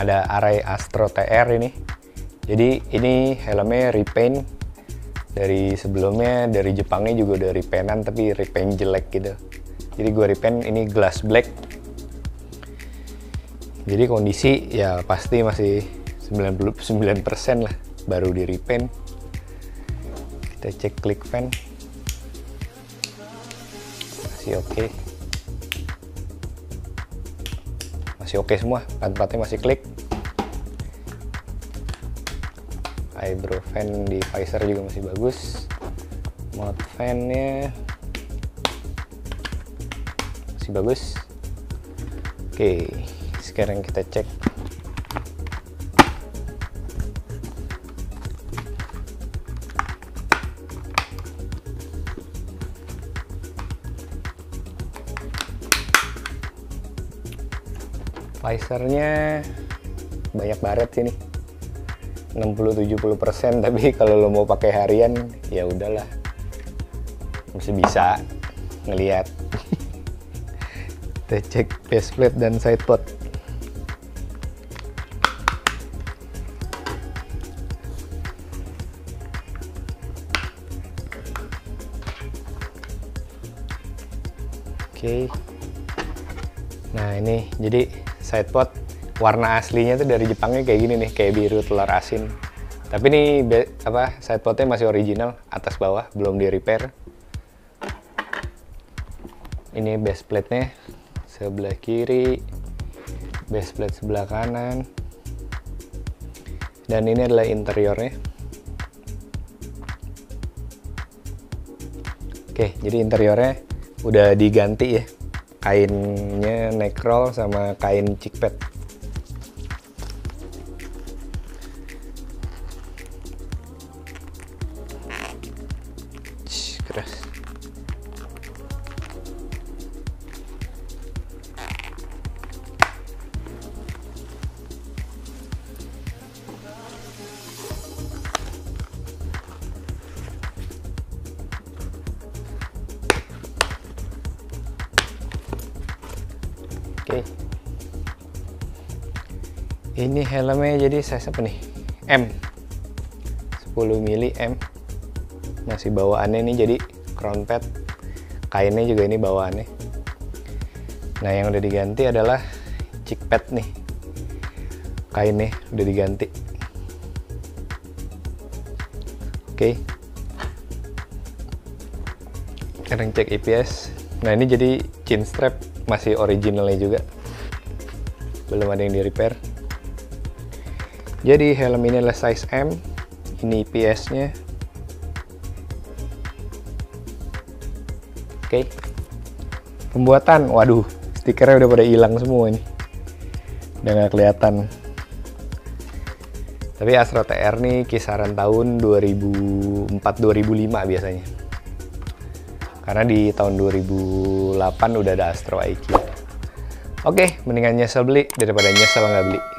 ada Arai Astro TR ini. Jadi ini helmnya repaint dari sebelumnya, dari Jepangnya juga udah repaintan tapi repaint jelek gitu. Jadi gue repaint ini glass black. Jadi kondisi ya pasti masih 99% lah, baru di repaint. Kita cek click fan, masih oke. Masih oke semua, plat-platnya masih klik. Eyebrow fan di visor juga masih bagus. Mount fan-nya masih bagus. Oke, sekarang kita cek visornya. Banyak baret sini, 60-70%, tapi kalau lo mau pakai harian ya udahlah, masih bisa ngelihat. Kita cek faceplate dan sidepod. Oke. Nah ini jadi sidepod warna aslinya tuh dari Jepangnya kayak gini nih, kayak biru telur asin. Tapi ini sidepodnya masih original, atas bawah belum di repair. Ini base plate-nya sebelah kiri, base plate sebelah kanan, dan ini adalah interiornya. Oke, jadi interiornya udah diganti ya, kainnya neck roll sama kain chickpad. Keras. Oke. Ini helmnya jadi size apa nih? M. 10 mili M. Masih bawaannya nih, jadi crown pad. Kainnya juga ini bawaannya. Nah, yang udah diganti adalah chick pad nih. Kainnya udah diganti. Oke. Sekarang cek EPS. Nah, ini jadi chin strap masih originalnya juga. Belum ada yang di repair. Jadi helm ini adalah size M. Ini EPS-nya. Oke. Pembuatan, waduh, stikernya udah pada hilang semua nih. Udah nggak kelihatan. Tapi Astro TR nih kisaran tahun 2004-2005 biasanya. Karena di tahun 2008 udah ada Astro IQ. Oke, mendingan nyesel beli daripada nyesel nggak beli.